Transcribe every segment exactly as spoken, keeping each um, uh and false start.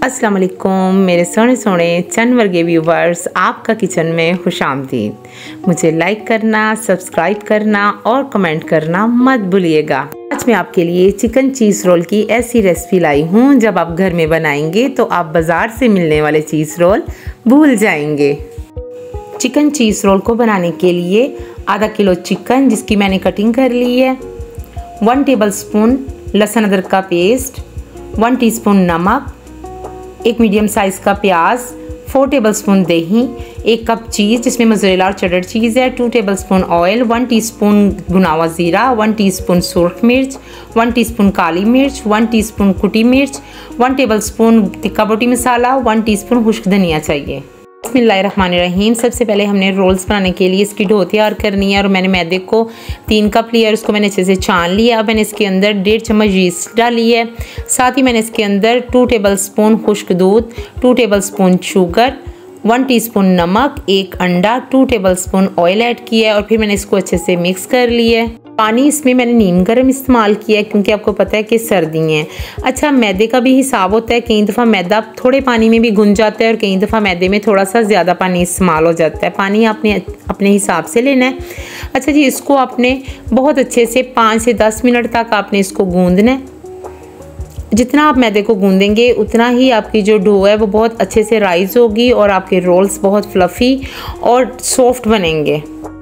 अस्सलाम वालेकुम मेरे सोने सोने चंद वर्गे व्यूवर्स, आपका किचन में खुशामदीद। मुझे लाइक करना, सब्सक्राइब करना और कमेंट करना मत भूलिएगा। आज मैं आपके लिए चिकन चीज़ रोल की ऐसी रेसिपी लाई हूँ, जब आप घर में बनाएंगे तो आप बाज़ार से मिलने वाले चीज़ रोल भूल जाएंगे। चिकन चीज़ रोल को बनाने के लिए आधा किलो चिकन जिसकी मैंने कटिंग कर ली है, वन टेबल स्पून लहसुन अदरक का पेस्ट, वन टीस्पून नमक, एक मीडियम साइज़ का प्याज, फोर टेबलस्पून दही, एक कप चीज़ जिसमें मोज़रेला और चेडर चीज़ है, two tablespoon oil, one teaspoon भुना हुआ ज़ीरा, वन टीस्पून सुरख मिर्च, वन टीस्पून काली मिर्च, वन टीस्पून कुटी मिर्च, वन टेबलस्पून तिक्का बोटी मसाला, वन टीस्पून खुश्क धनिया चाहिए। बिस्मिल्लाहिर्रहमानिर्रहीम। सबसे पहले हमने रोल्स बनाने के लिए इसकी डो तैयार करनी है और मैंने मैदे को तीन कप लिया और उसको मैंने अच्छे से छान लिया। अब मैंने इसके अंदर डेढ़ चम्मच यीस्ट डाली है, साथ ही मैंने इसके अंदर टू टेबलस्पून खुश्क दूध, two tablespoon sugar, one teaspoon नमक, एक अंडा, टू टेबलस्पून ऑयल ऐड किया है और फिर मैंने इसको अच्छे से मिक्स कर लिया है। पानी इसमें मैंने नीम गर्म इस्तेमाल किया है क्योंकि आपको पता है कि सर्दी हैं। अच्छा, मैदे का भी हिसाब होता है, कई दफ़ा मैदा थोड़े पानी में भी गुन जाता है और कई दफ़ा मैदे में थोड़ा सा ज़्यादा पानी इस्तेमाल हो जाता है। पानी आपने अपने हिसाब से लेना है। अच्छा जी, इसको आपने बहुत अच्छे से पाँच से दस मिनट तक आपने इसको गूंदना है। जितना आप मैदे को गूंदेंगे उतना ही आपकी जो डो है वो बहुत अच्छे से राइज़ होगी और आपके रोल्स बहुत फ्लफ़ी और सॉफ्ट बनेंगे।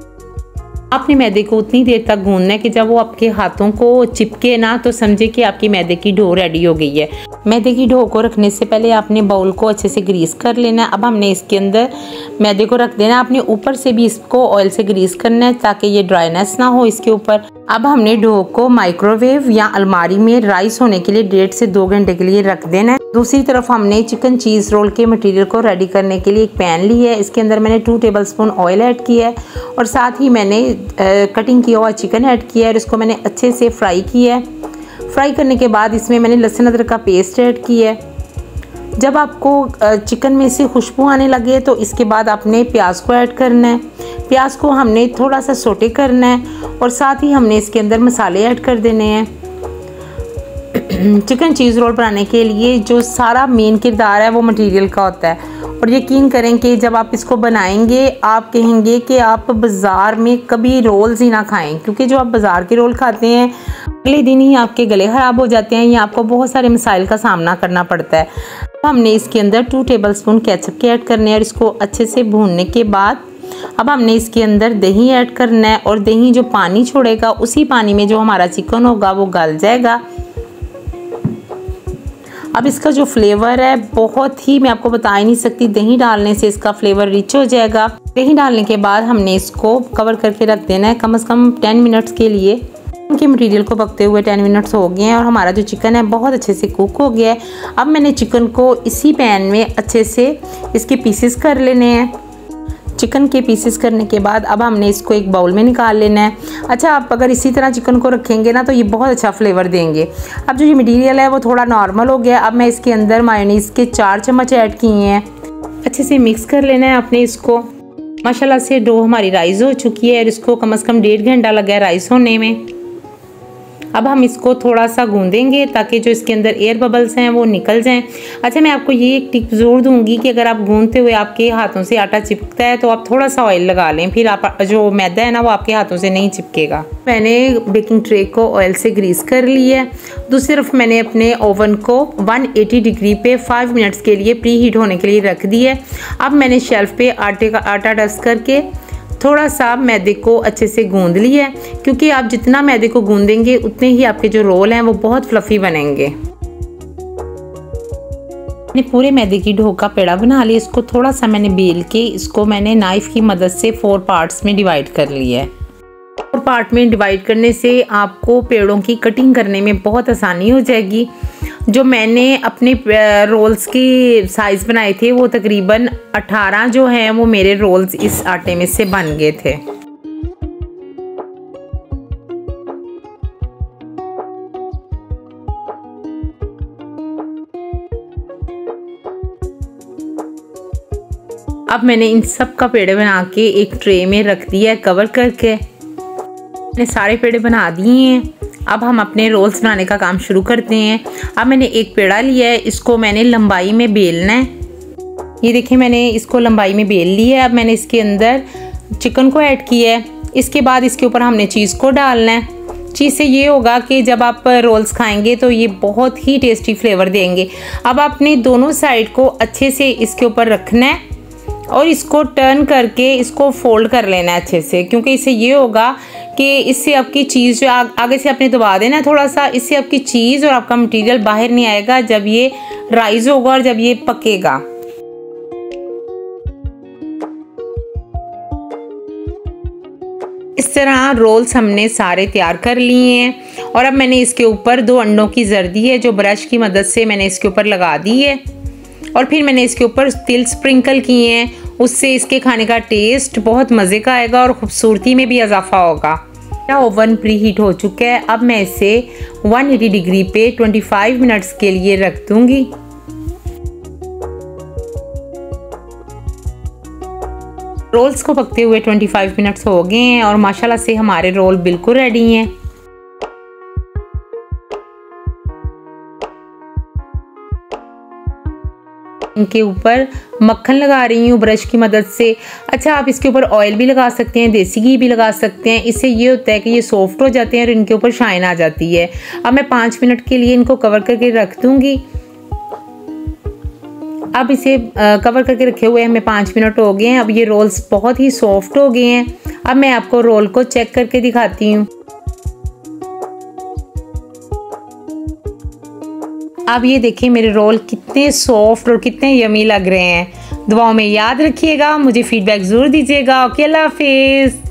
आपने मैदे को उतनी देर तक गूंदना है कि जब वो आपके हाथों को चिपके ना तो समझे कि आपकी मैदे की डो रेडी हो गई है। मैदे की डो को रखने से पहले आपने बाउल को अच्छे से ग्रीस कर लेना है। अब हमने इसके अंदर मैदे को रख देना है। आपने ऊपर से भी इसको ऑयल से ग्रीस करना है ताकि ये ड्राइनेस ना हो इसके ऊपर। अब हमने डो को माइक्रोवेव या अलमारी में राइस होने के लिए डेढ़ से दो घंटे के लिए रख देना है। दूसरी तरफ हमने चिकन चीज़ रोल के मटेरियल को रेडी करने के लिए एक पैन ली है। इसके अंदर मैंने टू टेबलस्पून ऑयल ऐड किया है और साथ ही मैंने कटिंग किया हुआ चिकन ऐड किया है और इसको मैंने अच्छे से फ्राई किया है। फ्राई करने के बाद इसमें मैंने लहसुन अदरक का पेस्ट ऐड किया है। जब आपको चिकन में से खुशबू आने लगे तो इसके बाद आपने प्याज को ऐड करना है। प्याज को हमने थोड़ा सा सोटे करना है और साथ ही हमने इसके अंदर मसाले ऐड कर देने हैं। चिकन चीज़ रोल बनाने के लिए जो सारा मेन किरदार है वो मटेरियल का होता है और यकीन करें कि जब आप इसको बनाएंगे आप कहेंगे कि आप बाज़ार में कभी रोल्स ही ना खाएं, क्योंकि जो आप बाज़ार के रोल खाते हैं अगले दिन ही आपके गले ख़राब हो जाते हैं या आपको बहुत सारे मसाइल का सामना करना पड़ता है। हमने इसके अंदर टू टेबलस्पून केचप के ऐड करने हैं और इसको अच्छे से भूनने के बाद अब हमने इसके अंदर दही ऐड करना है और दही जो पानी छोड़ेगा उसी पानी में जो हमारा चिकन होगा वो गल जाएगा। अब इसका जो फ्लेवर है बहुत ही, मैं आपको बता ही नहीं सकती, दही डालने से इसका फ्लेवर रिच हो जाएगा। दही डालने के बाद हमने इसको कवर करके रख देना है कम से कम टेन मिनट्स के लिए। उनके मटेरियल को पकते हुए टेन मिनट्स हो गए हैं और हमारा जो चिकन है बहुत अच्छे से कुक हो गया है। अब मैंने चिकन को इसी पैन में अच्छे से इसके पीसेस कर लेने हैं। चिकन के पीसेस करने के बाद अब हमने इसको एक बाउल में निकाल लेना है। अच्छा, आप अगर इसी तरह चिकन को रखेंगे ना तो ये बहुत अच्छा फ्लेवर देंगे। अब जो ये मटेरियल है वो थोड़ा नॉर्मल हो गया। अब मैं इसके अंदर मायोनीज़ के चार चम्मच ऐड किए हैं। अच्छे से मिक्स कर लेना है आपने इसको। माशाल्लाह से डो हमारी राइस हो चुकी है और इसको कम से कम डेढ़ घंटा लगा है राइस होने में। अब हम इसको थोड़ा सा गूंदेंगे ताकि जो इसके अंदर एयर बबल्स हैं वो निकल जाएं। अच्छा, मैं आपको ये एक टिप ज़रूर दूंगी कि अगर आप गूंदते हुए आपके हाथों से आटा चिपकता है तो आप थोड़ा सा ऑयल लगा लें, फिर आप जो मैदा है ना वो आपके हाथों से नहीं चिपकेगा। मैंने बेकिंग ट्रे को ऑयल से ग्रीस कर लिया है। दूसरी तरफ मैंने अपने ओवन को वन एटी डिग्री पे फाइव मिनट्स के लिए प्री हीट होने के लिए रख दी है। अब मैंने शेल्फ पे आटे का आटा डस्ट करके थोड़ा सा मैदे को अच्छे से गूंद लिया है, क्योंकि आप जितना मैदे को गूंदेंगे उतने ही आपके जो रोल हैं वो बहुत फ्लफ़ी बनेंगे। मैंने पूरे मैदे की डो का पेड़ा बना लिया। इसको थोड़ा सा मैंने बेल के इसको मैंने नाइफ़ की मदद से फोर पार्ट्स में डिवाइड कर लिया है। फोर पार्ट में डिवाइड करने से आपको पेड़ों की कटिंग करने में बहुत आसानी हो जाएगी। जो मैंने अपने रोल्स की साइज़ बनाए थे वो तकरीबन अठारह जो हैं वो मेरे रोल्स इस आटे में से बन गए थे। अब मैंने इन सब का पेड़े बना के एक ट्रे में रख दिया है कवर करके। मैंने सारे पेड़े बना दिए हैं। अब हम अपने रोल्स बनाने का काम शुरू करते हैं। अब मैंने एक पेड़ा लिया है, इसको मैंने लंबाई में बेलना है। ये देखिए मैंने इसको लंबाई में बेल लिया है। अब मैंने इसके अंदर चिकन को ऐड किया है। इसके बाद इसके ऊपर हमने चीज़ को डालना है। चीज़ से ये होगा कि जब आप रोल्स खाएंगे तो ये बहुत ही टेस्टी फ्लेवर देंगे। अब आपने दोनों साइड को अच्छे से इसके ऊपर रखना है और इसको टर्न करके इसको फोल्ड कर लेना है अच्छे से, क्योंकि इससे ये होगा कि इससे आपकी चीज़ जो आ, आगे से आपने दबा देना है थोड़ा सा, इससे आपकी चीज़ और आपका मटेरियल बाहर नहीं आएगा जब ये राइज होगा और जब ये पकेगा। इस तरह रोल्स हमने सारे तैयार कर लिए हैं और अब मैंने इसके ऊपर दो अंडों की जर्दी है जो ब्रश की मदद से मैंने इसके ऊपर लगा दी है और फिर मैंने इसके ऊपर तिल स्प्रिंकल किए हैं। उससे इसके खाने का टेस्ट बहुत मज़े का आएगा और ख़ूबसूरती में भी इजाफा होगा। मेरा ओवन प्री हीट हो चुका है। अब मैं इसे एक सौ अस्सी डिग्री पे पच्चीस मिनट्स के लिए रख दूँगी। रोल्स को पकते हुए पच्चीस मिनट्स हो गए हैं और माशाल्लाह से हमारे रोल बिल्कुल रेडी हैं। इनके ऊपर मक्खन लगा रही हूँ ब्रश की मदद से। अच्छा, आप इसके ऊपर ऑयल भी लगा सकते हैं, देसी घी भी लगा सकते हैं। इससे ये होता है कि ये सॉफ्ट हो जाते हैं और इनके ऊपर शाइन आ जाती है। अब मैं पाँच मिनट के लिए इनको कवर करके रख दूँगी। अब इसे कवर करके रखे हुए हमें पाँच मिनट हो गए हैं। अब ये रोल्स बहुत ही सॉफ्ट हो गए हैं। अब मैं आपको रोल को चेक करके दिखाती हूँ। अब ये देखिए मेरे रोल कितने सॉफ्ट और कितने यमी लग रहे हैं। दुआओं में याद रखिएगा, मुझे फीडबैक ज़रूर दीजिएगा। ओके, अल्लाह हाफिज़।